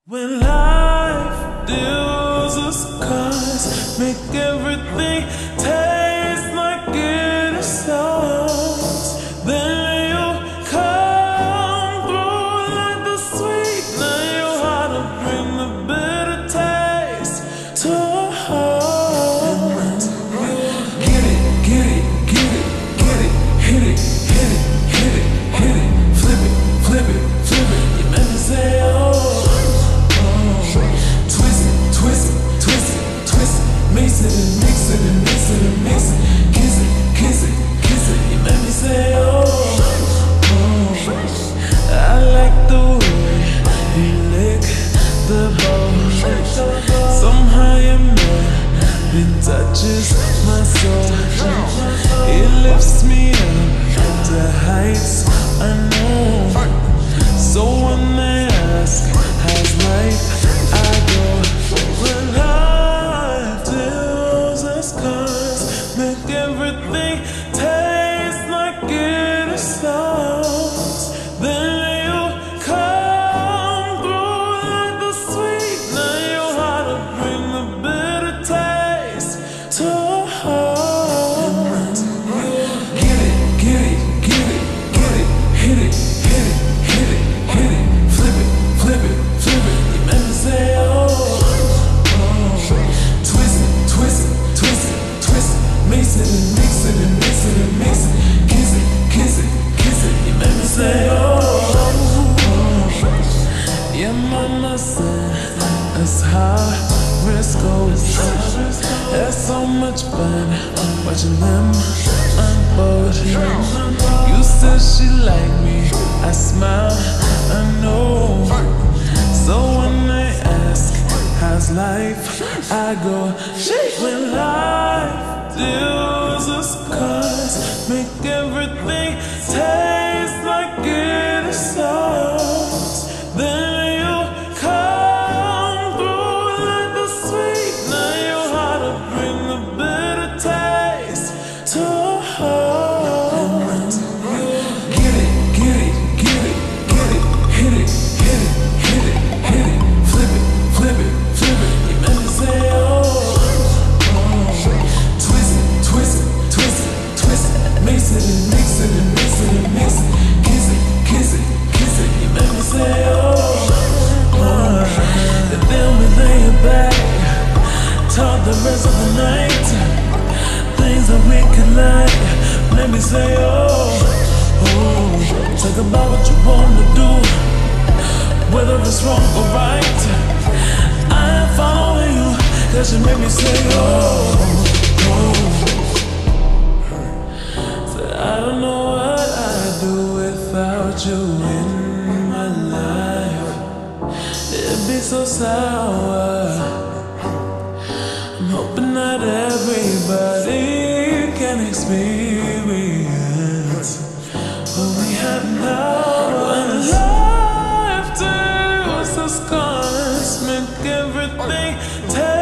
When life deals us cards, make everything taste like it is sauce. Then you come through like the sweetener. You how to bring the bitter taste to a heart. Get it, get it, get it, get it, hit it, hit it, hit it, hit it, flip it, flip it, flip it. You make me say, oh. Mix it and mix it and mix it and mix it. Kiss it, kiss it, kiss it. You make me say, oh, oh. I like the way you lick the bowl. Somehow your man, it touches my soul. It lifts me up to heights unknown. So when they ask, how's life, I go, when life deals us cards, make everything taste like it is sauce. Then you come through like the sweetener. You how to bring the bitter taste to a heart. Get it, get it, get it, get it, hit it, hit it, hit it, hit it, flip it, flip it, flip it. You make me say, oh, oh. Twist it, twist it, twist it, twist it. Mix it and mix it and mix it and mix it. Kiss it, kiss it, kiss it. You make me say, oh, oh. Your mama said that's how risk goes. There's so much fun watching them unfold. You said she liked me, I smile, I know. So when they ask, how's life, I go, when life deals us cards, make everything taste like it is sauce. Then you come through like the sweetener. You how to bring the bitter taste to a heart. Get it, get it, get it, get it, hit it, hit it, hit it, hit it, flip it, flip it, flip it. You make me say, oh, oh. Twist it, twist it, twist it, twist it. Mix it and mix it and mix it and mix it. Kiss it, kiss it, kiss it. You make me say, oh, oh. And then we lay it back, talk the rest of the night. Things that we could like, make me say, oh, oh. Talk about what you want to do, whether it's wrong or right. I am following you, cause you make me say, oh, oh. So I don't know what I'd do without you in my life. It'd be so sour. I'm hoping that everybody can experience what we have now. When life deals us cards, make everything